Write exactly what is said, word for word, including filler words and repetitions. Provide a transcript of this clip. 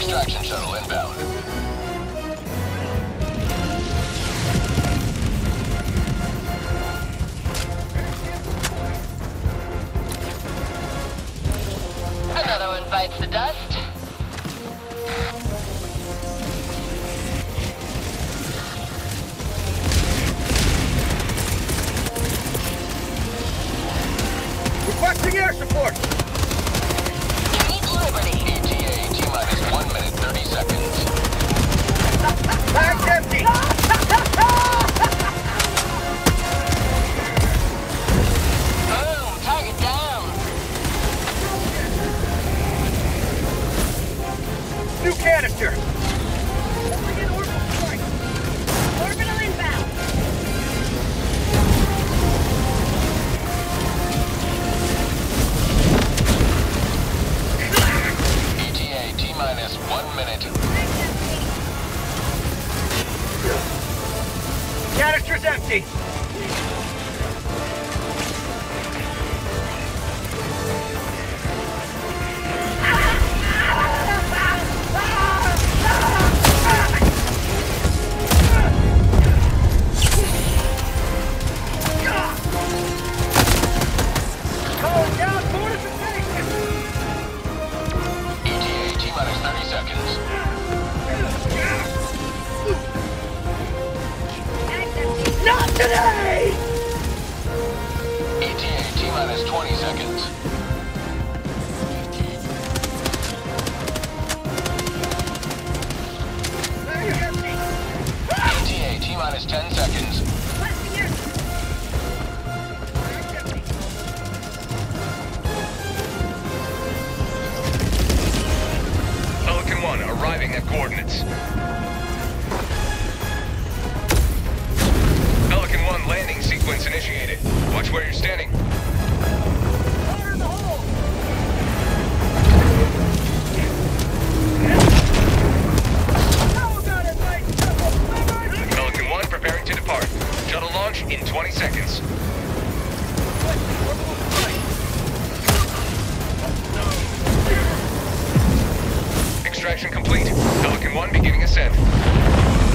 Extraction shuttle inbound. Another one bites the dust. Requesting air support! Keep Liberty. E T A, T-minus one minute, thirty seconds. Bag's empty! Boom, target down. New canister! Orbital inbound. E T A, T-minus one minute. Canister's empty! Calling down fortification! E T A, T-minus thirty seconds. Not today! E T A, T-minus twenty seconds. E T A, T-minus ten seconds. Pelican one arriving at coordinates. Pelican one landing sequence initiated. Watch where you're standing. Fire in the hole! How about it, mate? Pelican one preparing to depart. Shuttle launch in twenty seconds. Extraction complete. Pelican one beginning ascent.